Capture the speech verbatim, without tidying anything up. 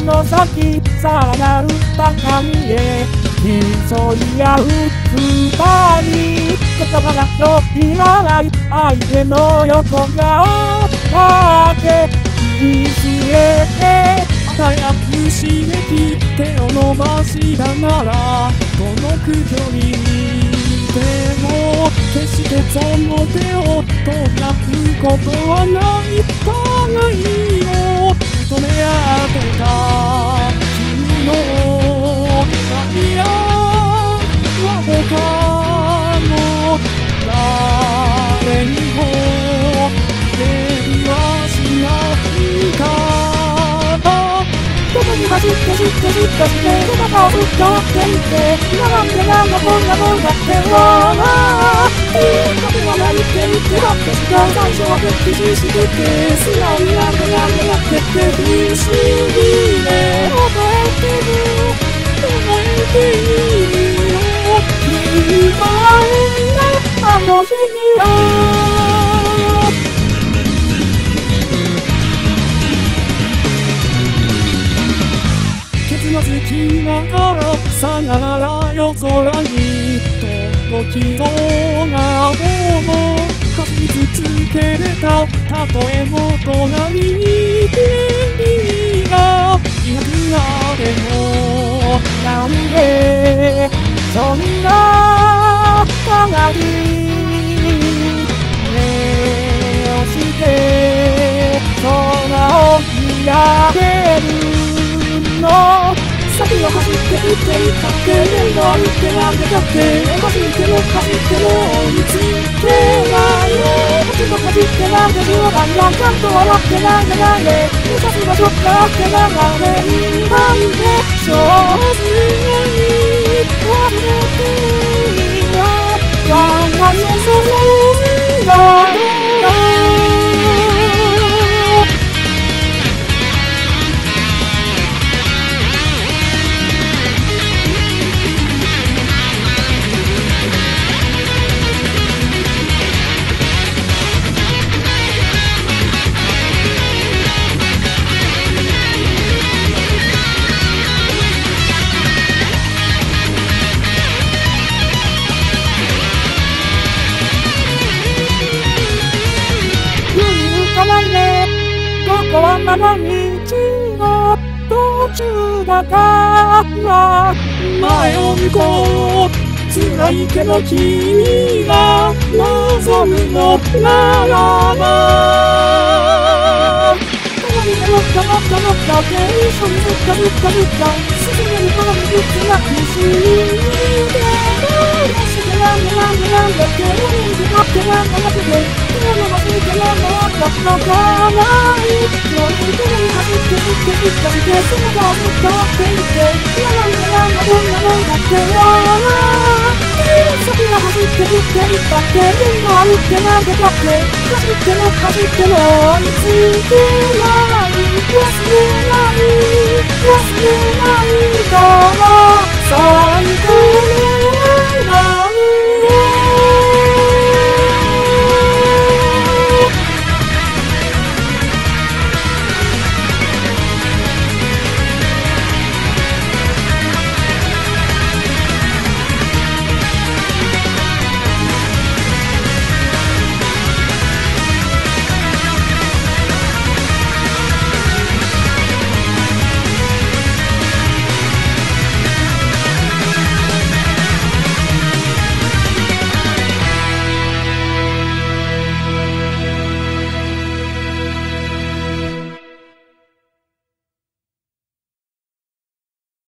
の先さらなる高みへ急いやうつばに言葉がよいらない相手の横顔だけ見据えて早く刺激手を伸ばしたなら届く距離でも決してその手を遠ざくことはない互いを認め合ってた君の愛やは他の誰にも手にはしないからどこに走って走って走って走ってどこかをぶっ通っていってなんでなんだこんなもんだってわあいいことはないって言ってだって違う最初は激しすぎて素直になんでなんでやってって不思議ね覚えてる覚えているよ君があの日にはケツのつきながらさながら夜空に届きそうなもの走り続けれたたとえも隣に君がいなくなってもなんでそんな鏡目をして空を見上げるの先を走って行っていったって面倒言ってなんでだって走っても走っても追いついてないよ走って走ってなんで冗談がちゃんと笑ってなんでなんで目指す場所があってなんだねなんで正直に忘れていいわ考えそうだここはまだ道の途中だから前を向こう辛いけど君が望むのならば共にもっともっともっとで一緒にずっとずっとずっと進めることにずっとなくしでなんでなんでなんでって何になってなんだだけで今のままいけないのはどこかないもう一人に走って走って走ってその場をずっと追っていってなんでなんだこんなもんだって先が走って走っていったって今歩ってなんでだって走っても走っても追いつけない忘れない忘れないから最高